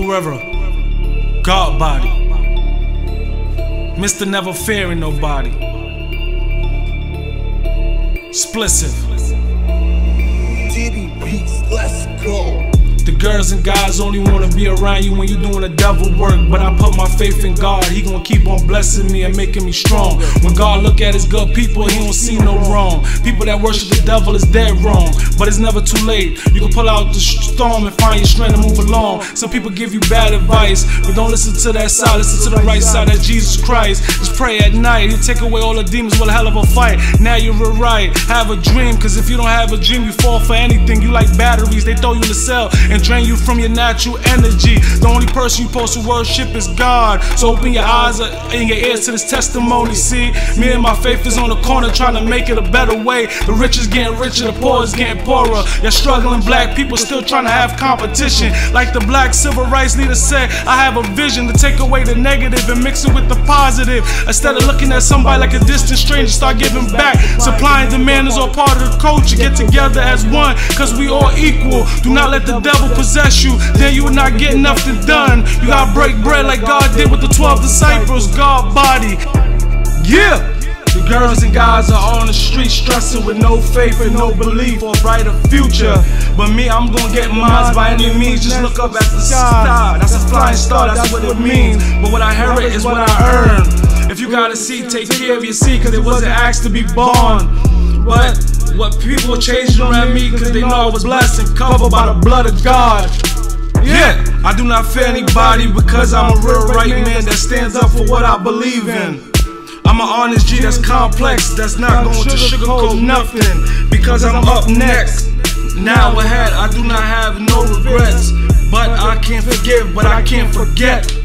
River, God body, Mr. Never Fearing Nobody, Explicit. Let's go. The girls and guys only wanna be around you when you're doing the devil work. But I put my faith in God, He gonna keep on blessing me and making me strong. When God look at His good people, He don't see no wrong. People that worship the devil is dead wrong, but it's never too late. You can pull out the storm and find your strength to move along. Some people give you bad advice, but don't listen to that side, listen to the right side, that's Jesus Christ. Just pray at night, He'll take away all the demons with a hell of a fight. Now you're right, have a dream, cause if you don't have a dream, you fall for anything. You like batteries, they throw you in the cell and drain you from your natural energy. The only person you're supposed to worship is God. So open your eyes and your ears to this testimony. See, me and my faith is on the corner trying to make it a better way. The rich is getting richer, the poor is getting poorer. You're struggling black people still trying to have competition. Like the black civil rights leader said, I have a vision to take away the negative and mix it with the positive. Instead of looking at somebody like a distant stranger, start giving back. Supply and demand is all part of the culture. Get together as one, cause we all equal. Do not let the devil possess you, then you will not get nothing done. You gotta break bread like God did with the 12 disciples. God body, yeah. The girls and guys are on the street stressing with no faith and no belief or a brighter future. But me, I'm gonna get mine by any means. Just look up at the sky, that's a flying star, that's what it means. But what I inherit is what I earn. If you got a seed, take care of your seed, cause it wasn't asked to be born. But what people are changing around me, cause they know I was blessed and covered by the blood of God. Yeah, I do not fear anybody because I'm a real right man that stands up for what I believe in. I'm an honest G that's complex, that's not going to sugarcoat nothing, because I'm up next. Now ahead, I do not have no regrets, but I can't forgive, but I can't forget.